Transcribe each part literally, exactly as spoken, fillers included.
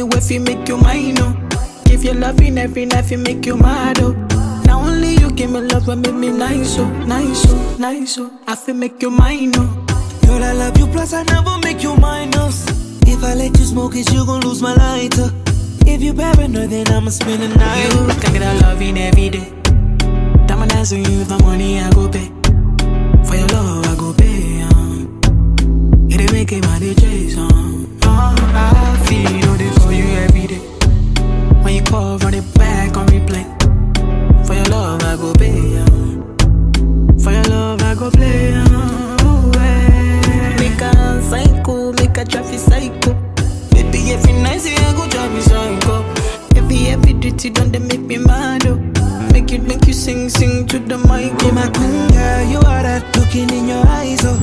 if you make you mine, oh. Give your loving every night, you make you mad, oh. Now only you give me love and make me nice, oh, nice, oh, nice, oh. I feel make you mine, oh. Girl, I love you, plus I never make you minus. If I let you smoke it, you gon' lose my lighter. If you paranoid, then I'ma spend the night. You can get a loving every day. Diamond eyes on you, the money I go pay. For your love, I go pay, um. It ain't making my D Js, um. uh, I feel all day for you every day. When you call, run it back on replay. For your love, I go pay, um. For your love, I go play, um. Ooh, hey. Make a psycho, make a traffic psycho. Baby, every night, say I go drive me psycho. Every, every duty done, they make me mad, oh. Make it, make you sing, sing to the mic. Be my queen, girl, you are that looking in your eyes, oh.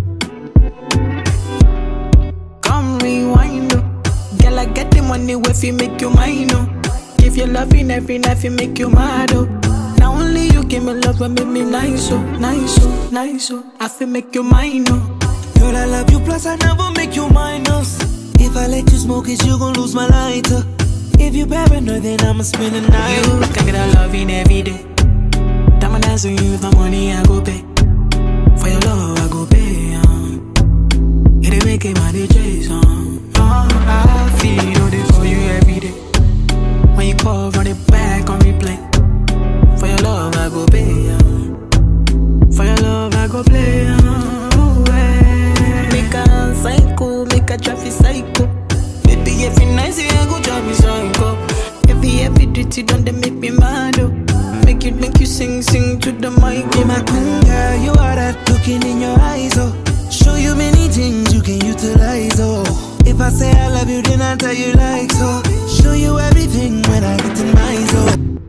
Come rewind, oh. Girl, I get the money if you make you mine, oh. Give your loving every night, you make you mad, oh. Now only you give me love and make me nice, oh, nice, oh, nice, oh. I feel make you mine, oh. Girl, I love you, plus I never make you minus. If I let you smoke it, you gon' lose my lighter. If you paranoid, then I'ma spend the night. You can get a loving every day. Diamond eyes on you, the money I go pay. For your love, I go pay, um. It ain't making my D Js, um. uh, I feel all day for you every day. When you call, run it back on replay. For your love, I go pay, um. For your love, I go play, um. Ooh, hey. Make a psycho, make a traffic psycho. Baby, every night, say I go drive me psycho. Every, every duty done, they make me mad, oh. Make it, make you sing, sing to the mic. Be my queen, girl, you are that looking in your eyes, oh. Show you many things you can utilize, oh. If I say I love you, then I tell you like so. Show you everything when I get in my zone.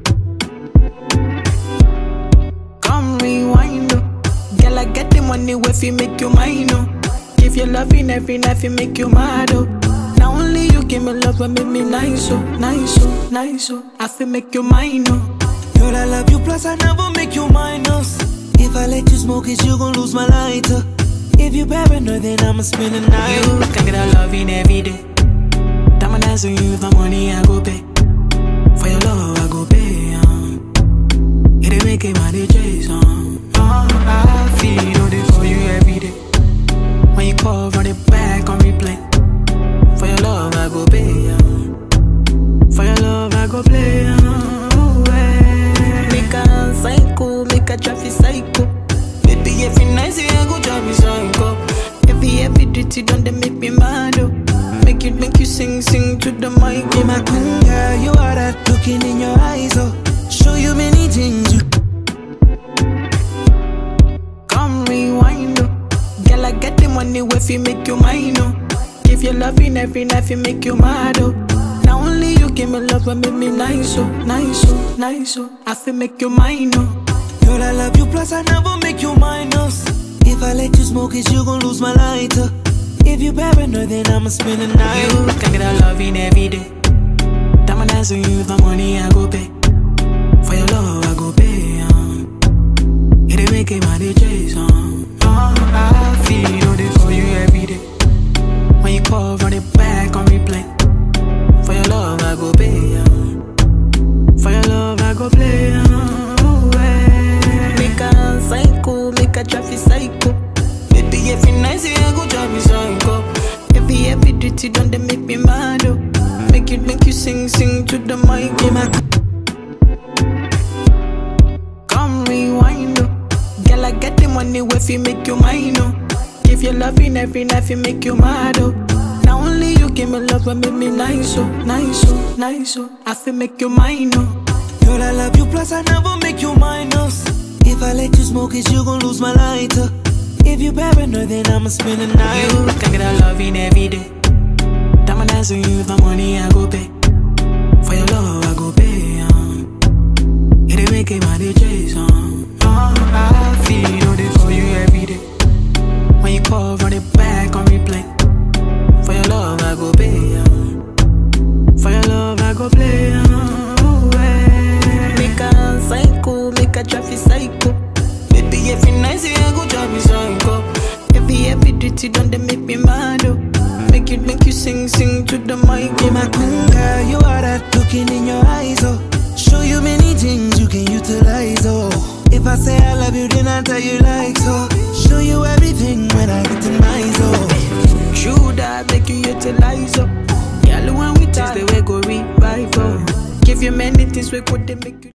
Come rewind, oh. Girl, I get the money if you make you mine, oh. Give your loving every night, you make you mad, oh. Now only you give me love and make me nice, oh, nice, oh, nice, oh. I feel make you mine, oh. Girl, I love you, plus I never make you minus. If I let you smoke it, you gon' lose my lighter. If you paranoid, then I'ma spend the night. You can get a loving every day. Diamond eyes on you, the money I go pay. For your love, I go pay, um. It ain't making my D Js, um. uh, I feel all day for you every day. When you call, run it back on replay. For your love, I go pay, um. For your love, I go play, um. Ooh, hey. Make a psycho, make a traffic psycho. Baby, every night, say I go drive me psycho. Every, every duty done, they make me mad, oh. Make it, make you sing, sing to the mic. Be my queen, girl, you are that looking in your eyes, oh. Show you many things you. Come rewind, oh. Girl, I get the money if you make you mine, oh. Give your loving every night, you make you mad, oh. Now only you give me love and make me nice, oh, nice, oh, nice, oh. I feel make you mine, oh. Girl, I love you, plus I never make you minus. If I let you smoke it, you gon' lose my lighter. If you paranoid, then I'ma spend the night. You can get a loving every day. Diamond eyes on you, the money I go pay. For your love, I go pay, um. It ain't making my D Js, um. uh, I feel all day for you every day. When you call, run it back on replay. For your love, I go pay, um. For your love, I go play, um. Ooh, hey. Make a psycho, make a traffic psycho. Baby, every night, say I go drive me psycho. Every, every duty done, they make me mad, oh. Make it, make you sing, sing to the mic. Be my Come rewind, oh. Girl, I get the money if you make you mine, oh. Give your loving every night, you make you mad, oh. Now only you give me love and make me nice, oh, nice, oh, nice, oh. I feel make you mine, oh. Girl, I love you, plus I never make you minus. If I let you smoke it, you gon' lose my lighter. If you paranoid, then I'ma spend the night. You can get a loving every day. Diamond eyes on you, the money I go pay. For your love, I go pay, um. It ain't making my D Js, um. uh, I feel all day for you every day. When you call, run it back on replay. For your love, I go pay, um. For your love, I go play, um. Ooh, hey. Make a psycho, make a traffic psycho. Baby, every night, say I go drive me psycho. Every, every duty done, they make me mad, oh. Make make it make you sing, sing to the mic. Be my queen girl, you are that looking in your eyes, oh. Show you many things you can utilize, oh. If I say I love you, then I'll tell you like so. Show you everything when I get in my zone. True that make you utilize, oh. Girl, when we taste the way go revive, oh. Give you many things we could make you